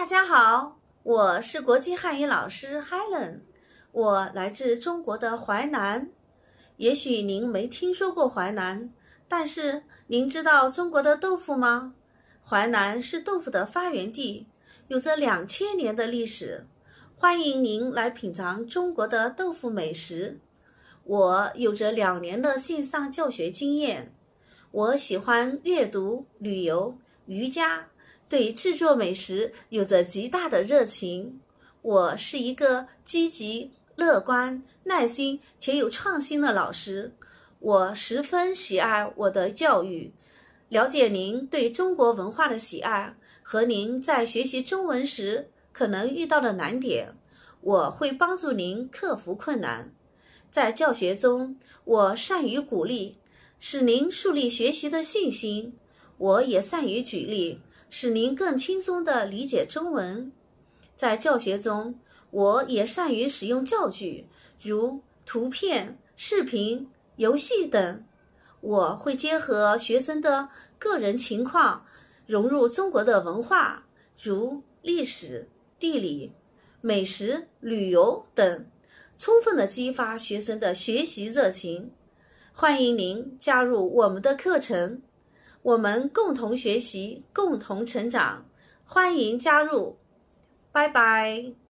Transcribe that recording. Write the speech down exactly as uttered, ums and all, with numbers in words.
大家好，我是国际汉语老师 Helen， 我来自中国的淮南。也许您没听说过淮南，但是您知道中国的豆腐吗？淮南是豆腐的发源地，有着两千年的历史。欢迎您来品尝中国的豆腐美食。我有着两年的线上教学经验，我喜欢阅读、旅游、瑜伽，对制作美食有着极大的热情。我是一个积极、乐观、耐心且有创新的老师。我十分喜爱我的教育，了解您对中国文化的喜爱和您在学习中文时可能遇到的难点，我会帮助您克服困难。在教学中，我善于鼓励，使您树立学习的信心。我也善于举例，使您更轻松地理解中文。在教学中，我也善于使用教具，如图片、视频、游戏等。我会结合学生的个人情况，融入中国的文化，如历史、地理、美食、旅游等，充分地激发学生的学习热情。欢迎您加入我们的课程，我们共同学习，共同成长。欢迎加入，拜拜。